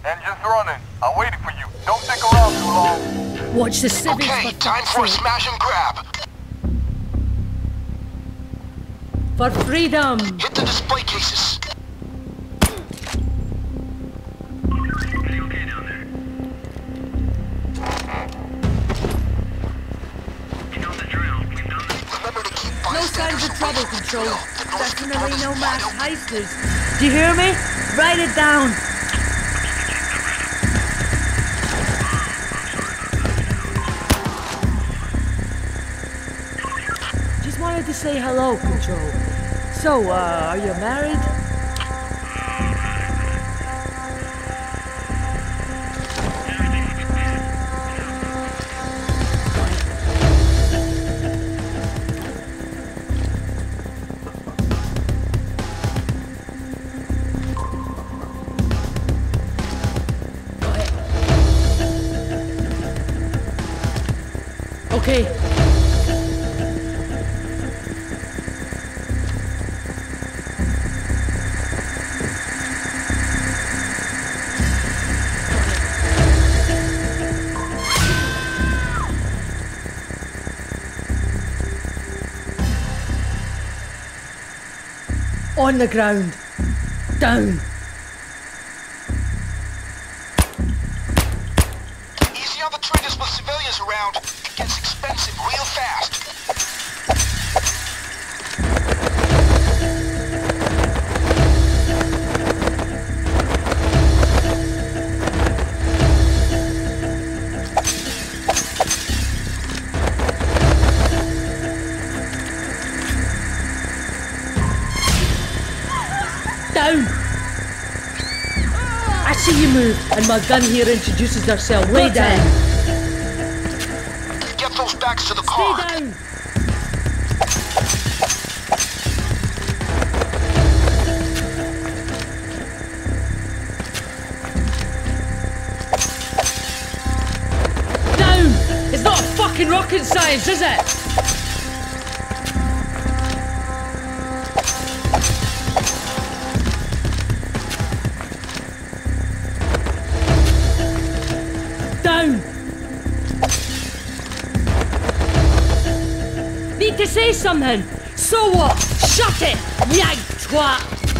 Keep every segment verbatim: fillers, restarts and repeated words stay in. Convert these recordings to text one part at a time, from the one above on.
Engine's running. I'm waiting for you. Don't stick around too long. Watch the civics. Okay, time for a smash and grab. For freedom. Hit the display cases. Okay down there. You know the drill. We've done this. Remember to keep No signs of trouble, Control. The north Definitely no is mass wide open. heisters. Do you hear me? Write it down. Just wanted to say hello, Control. So, uh, are you married? Okay. On the ground. Down. Easy on the triggers with civilians around. It gets expensive real fast. Down! I see you move, and my gun here introduces herself. Lay down. Get those backs to the Stay car. down. Down! It's not fucking rocket science, is it? Down! Need to say something. So what? Shut it, yank twat!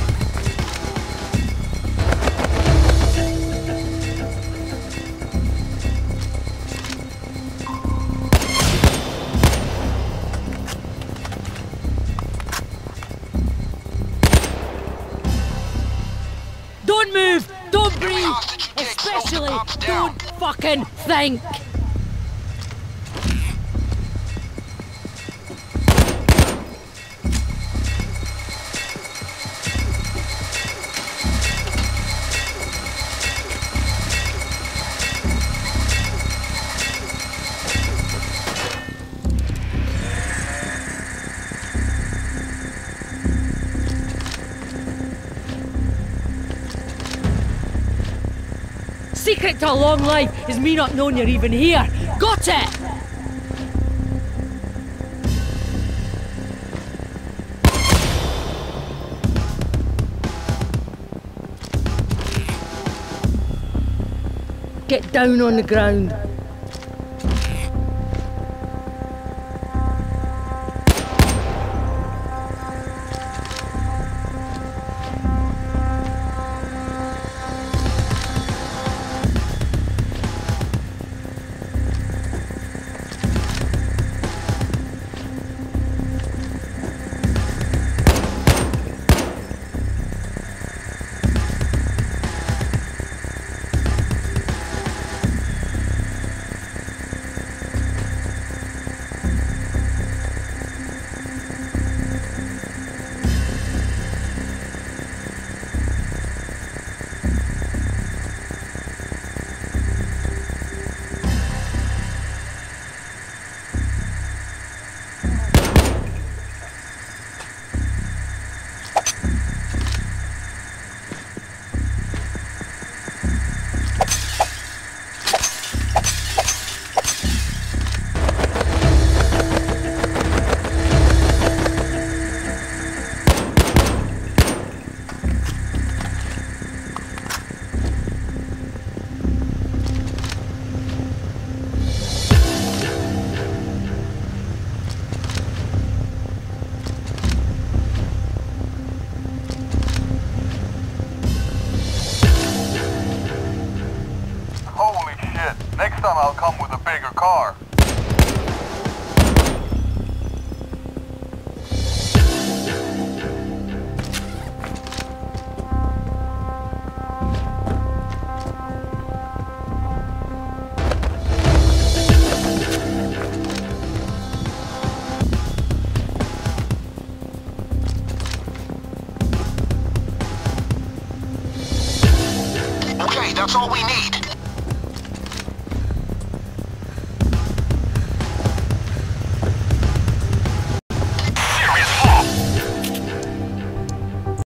Don't move! Don't breathe! hostage you take, slows the Especially cops down. don't fucking think! Secret to a long life is me not knowing you're even here. Got it! Get down on the ground. time I'll come with a bigger car. Okay, that's all we need.